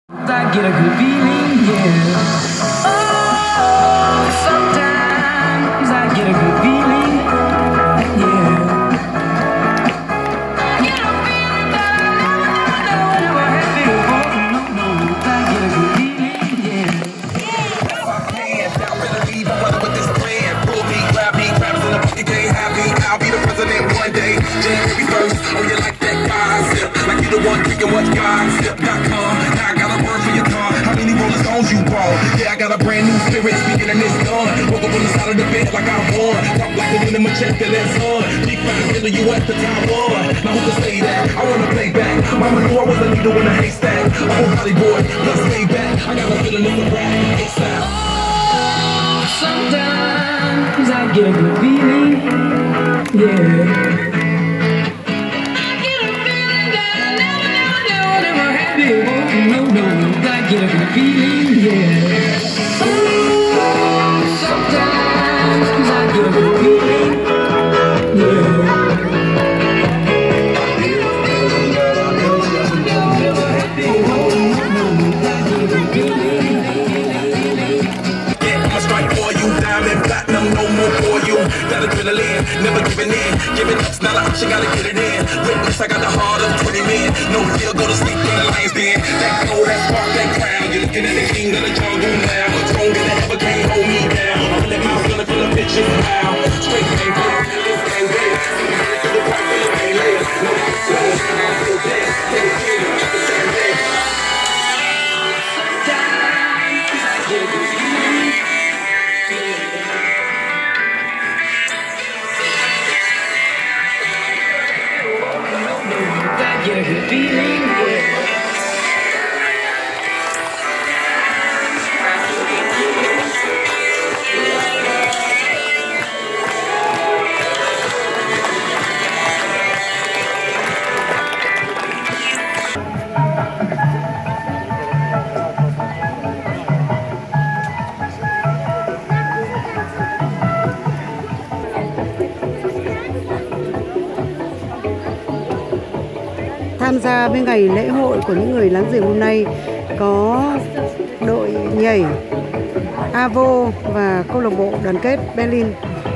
I get a good feeling, yeah. Oh, sometimes I get a good feeling, yeah. I get a feeling that I never had before. No, I get a good feeling, yeah. My hands down, better leave. I'm running with this plan. Pull me, grab in the pocket, can't have me. I'll be the president one day. January 1st, oh, you like that concept? Like you the one kicking what concept.com. Now I got a word for your car. How many Rolling Stones you bought? Yeah, I got a brand new spirit speaking in this gun. Woke up on the side of the bed like I won. Talk like the wind in my check that that's on. Big fine killer, you at the Taiwan. Now who can say that? I wanna play back. Mama knew I was a needle in a haystack. I'm a Valley boy, let's stay back. I got a feeling it's a rap. It's out. Oh, sometimes I get a good feeling, yeah. I get a good feeling, yeah. Oh, sometimes I get a good feeling, yeah. Yeah, I'ma strike for you, diamond, platinum, no more for you. That adrenaline, never giving in. Giving up's not an option, gotta get it in. Witness, I got the heart of 20 men. No fear, go to sleep in the lion's den. That glow, that spark, that crown. You're looking at the king of the jungle now. Stronger than ever, can't hold me down. I'm in that mouth, gonna feel a picture now. Straight game, play, this game, play. To the right, feel the pain, lay. No, it's slow, I'm so dead. Take a kid, at the same day. Sometimes I get a good feeling, I get a good feeling, yeah. Tham gia với ngày lễ hội của những người láng giềng hôm nay có đội nhảy Avo và câu lạc bộ đoàn kết Berlin.